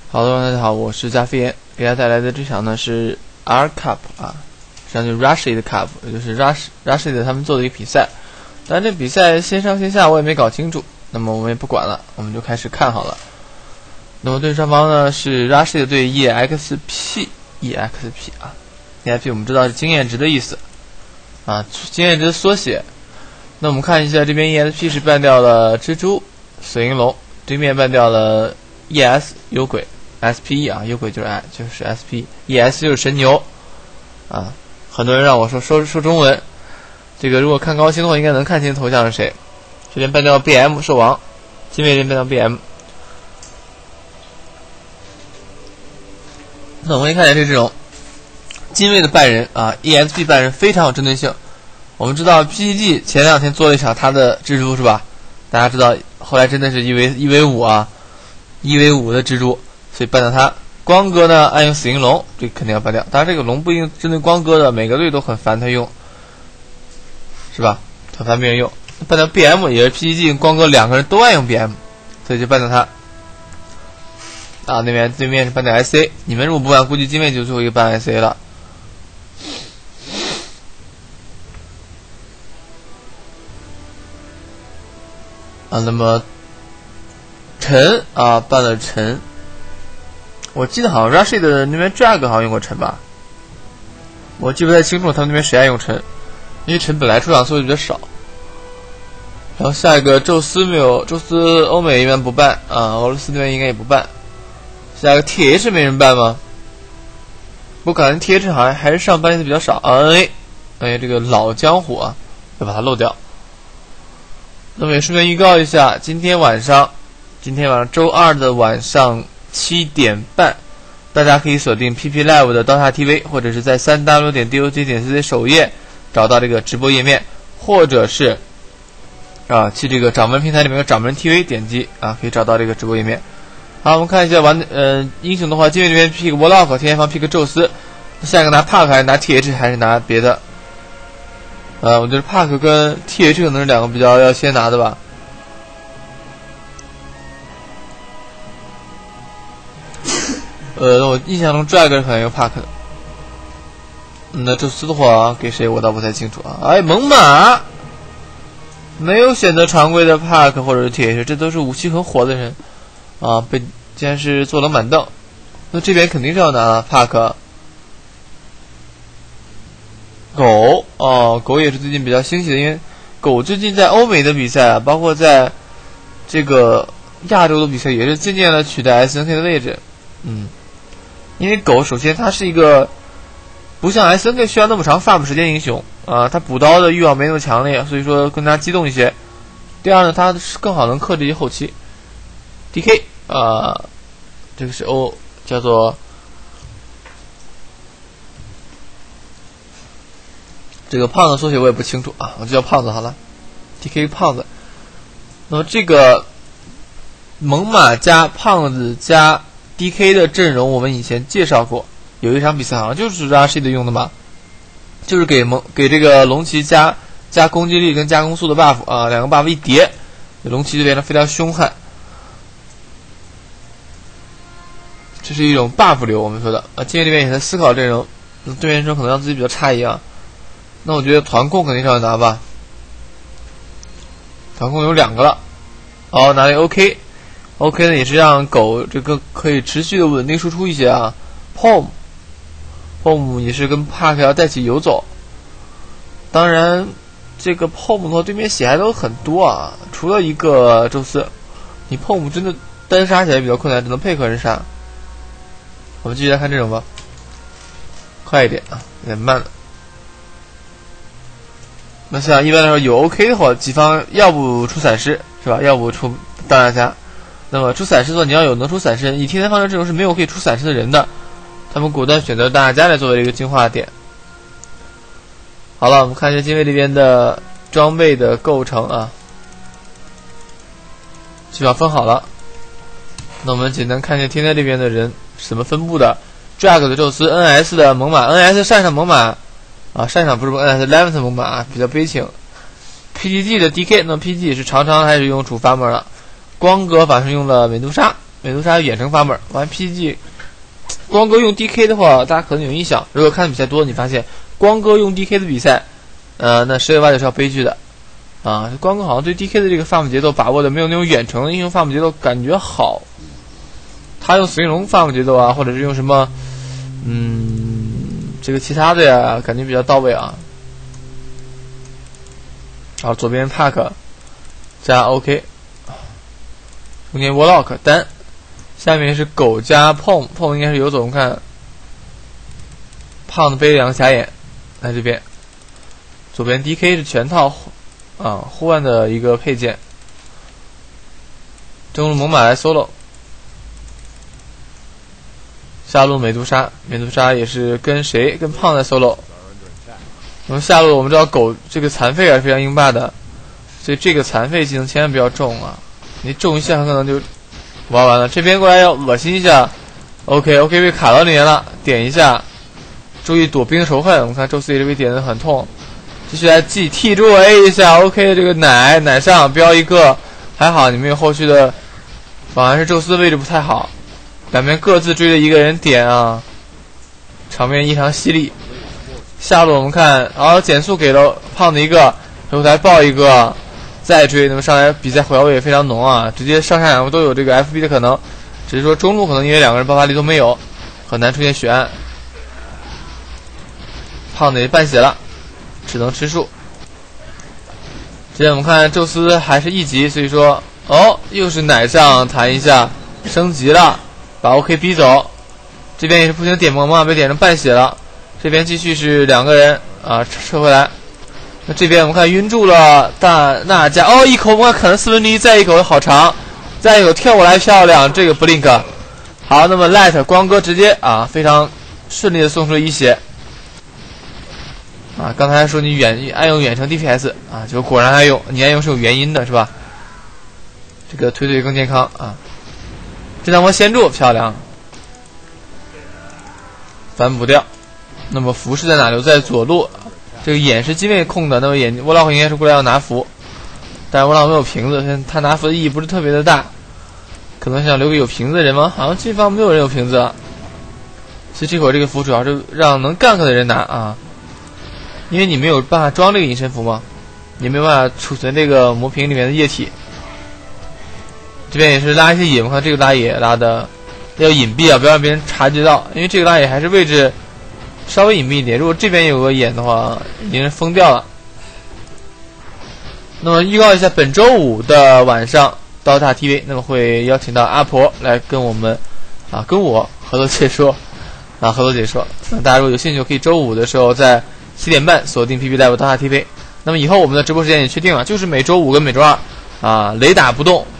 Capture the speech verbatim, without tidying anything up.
好的，大家好，我是加菲岩，给大家带来的这场呢是 R Cup 啊，实际上就是 Rashid Cup， 也就是 Rash Rashid 他们做的一个比赛。但这比赛线上线下我也没搞清楚，那么我们也不管了，我们就开始看好了。那么对上方呢是 Rashid 对 E X P E X P 啊 ，E X P 我们知道是经验值的意思啊，经验值的缩写。那我们看一下这边 E X P 是办掉了蜘蛛、死银龙，对面办掉了 E S 幽鬼。S P E 啊，幽鬼就是 I 就是 S P，E S 就是神牛啊。很多人让我说说说中文，这个如果看高清的话，应该能看清头像是谁。这边办掉 B M 兽王，金卫这边办掉 B M。那我们可以看见这种金卫的半人啊 ，E X P 半人非常有针对性。我们知道 P G G 前两天做了一场他的蜘蛛是吧？大家知道后来真的是一 v 一 v 五啊，一 v 五的蜘蛛。所以办掉它。光哥呢爱用死银龙，这肯定要办掉。当然这个龙不一定针对光哥的，每个队都很烦他用，是吧？很烦别人用。办掉 B M 也是 P G G 光哥两个人都爱用 B M， 所以就办掉它。啊，那边对面是办掉 S A， 你们如果不办，估计金卫就最后一个办 S A 了。啊，那么陈啊办了陈。我记得好像 Rashid 的那边 Drag 好像用过陈吧，我记不太清楚他们那边谁爱用陈，因为陈本来出场次数比较少。然后下一个宙斯没有，宙斯欧美一般不办啊，俄罗斯那边应该也不办。下一个 T H 没人办吗？我感觉 T H 好像还是上班的比较少啊。N A， 哎，这个老江湖啊，要把它漏掉。那么也顺便预告一下，今天晚上，今天晚上周二的晚上。七点半，大家可以锁定 P P Live 的 Dota T V， 或者是在 三 w 点 D O T 点 C C 首页找到这个直播页面，或者是啊去这个掌门平台里面的掌门 T V 点击啊，可以找到这个直播页面。好，我们看一下玩呃英雄的话，金卫这边 pick Warlock， 天元方 pick 宙斯，下一个拿 Park 还是拿 T H 还是拿别的？呃，我觉得 Park 跟 T H 可能是两个比较要先拿的吧。呃，我印象中 Drag 是可能有 Park 的。那宙斯的话给谁我倒不太清楚啊。哎，猛犸没有选择常规的 Park 或者是 T H， 这都是武器很火的人啊，被竟然是坐冷板凳。那这边肯定是要拿了 Park。狗哦，狗也是最近比较兴起的，因为狗最近在欧美的比赛啊，包括在这个亚洲的比赛也是渐渐的取代 S N K 的位置。嗯。因为狗首先它是一个不像 S N K 需要那么长 farm 时间英雄啊、呃，它补刀的欲望没那么强烈，所以说更加激动一些。第二呢，它更好能克制一些后期。D K 啊、呃，这个是 O 叫做这个胖子缩写我也不清楚啊，我就叫胖子好了。D K 胖子。那么这个猛犸加胖子加D K 的阵容我们以前介绍过，有一场比赛好像就是 Rashid 用的嘛，就是给蒙给这个龙骑加加攻击力跟加攻速的 buff 啊，两个 buff 一叠，龙骑就变得非常凶悍。这是一种 buff 流，我们说的啊，金卫这边也在思考阵容，对面阵容可能让自己比较诧异啊。那我觉得团控肯定是要拿吧，团控有两个了，哦，拿了 OK。OK 呢，也是让狗这个可以持续的稳定输出一些啊。P O M P O M 也是跟 Park 要带起游走。当然，这个 P O M 的话，对面血还都很多啊，除了一个宙斯，你 P O M 真的单杀起来比较困难，只能配合人杀。我们继续来看这种吧，快一点啊，有点慢了。那像一般来说有 OK 的话，己方要不出闪失是吧？要不出大大家。那么出闪失的话，你要有能出闪失，以天才方阵阵容是没有可以出闪失的人的，他们果断选择大家来作为一个进化点。好了，我们看一下金卫这边的装备的构成啊，基本上分好了。那我们简单看一下天才这边的人是怎么分布的。Drag 的宙斯 ，N S 的猛犸 ，N S 擅长猛犸啊，擅长不是 N S Levent 猛犸啊，比较悲情。P G G 的 D K， 那 P G G 也是常常还是用主 farmer 了。光哥反正用了美杜莎， 美杜莎远程发本玩 P G， 光哥用 D K 的话，大家可能有印象。如果看的比赛多，你发现光哥用 D K 的比赛，呃，那十有八九是要悲剧的啊。光哥好像对 D K 的这个发布节奏把握的没有那种远程的英雄发布节奏感觉好。他用死影龙发布节奏啊，或者是用什么，嗯，这个其他的呀，感觉比较到位啊。好，左边 Park 加 OK， 中间 Warlock 单，下面是狗加 Pom Pom 应该是游走，我们看胖子背两个假眼，来这边，左边 D K 是全套啊护腕的一个配件，中路猛犸来 solo， 下路美杜莎，美杜莎也是跟谁跟胖子 solo。那么下路我们知道狗这个残废啊是非常硬霸的，所以这个残废技能千万不要中啊，你中一下可能就玩完了。这边过来要恶心一下 ，OK OK 被卡到里面了，点一下，注意躲兵的仇恨。我们看宙斯也是被点的很痛，继续来 G T 住 A 一下 ，OK 这个奶奶上标一个，还好你们有后续的，反而是宙斯的位置不太好，两边各自追着一个人点啊，场面异常犀利。下路我们看，然后减速给了胖子一个，后台爆一个，再追，那么上来比赛火药味也非常浓啊，直接上下两个都有这个 F B 的可能，只是说中路可能因为两个人爆发力都没有，很难出现血案。胖子也半血了，只能吃树。这边我们看宙斯还是一级，所以说哦，又是奶上弹一下，升级了，把 OK 逼走。这边也是不停点萌萌，被点成半血了。这边继续是两个人啊，撤回来。那这边我们看晕住了大纳加，哦，一口我们看啃了四分之一，再一口好长，再一口跳过来漂亮，这个 blink。好，那么 light 光哥直接啊非常顺利的送出了一血。啊，刚才说你远爱用远程 D P S 啊，就果然爱用，你爱用是有原因的，是吧？这个推推更健康啊。这两波先住漂亮，反补掉。那么符是在哪？留在左路，这个眼是机位控的，那么眼沃拉克应该是过来要拿符，但是沃拉克没有瓶子，他拿符的意义不是特别的大，可能想留给有瓶子的人吗？好像这方没有人有瓶子了。其实这会儿这个符主要是让能 gank 的人拿啊，因为你没有办法装这个隐身符嘛，你没有办法储存这个魔瓶里面的液体。这边也是拉一些野，我看这个拉野拉的要隐蔽啊，不要让别人察觉到，因为这个拉野还是位置稍微隐蔽一点，如果这边有个眼的话，已经是疯掉了。那么预告一下本周五的晚上 D O T A T V， 那么会邀请到阿婆来跟我们啊跟我合作解说啊合作解说。那大家如果有兴趣，可以周五的时候在七点半锁定 P P Live D O T A T V。那么以后我们的直播时间也确定了，就是每周五跟每周二啊雷打不动